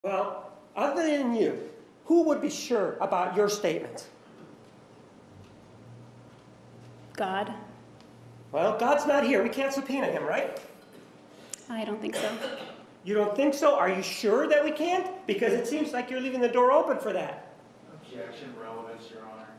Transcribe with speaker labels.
Speaker 1: Well, other than you, who would be sure about your statements?
Speaker 2: God?
Speaker 1: Well, God's not here. We can't subpoena him, right?
Speaker 2: I don't think so.
Speaker 1: You don't think so? Are you sure that we can't? Because it seems like you're leaving the door open for that.
Speaker 3: Objection, relevance, Your Honor.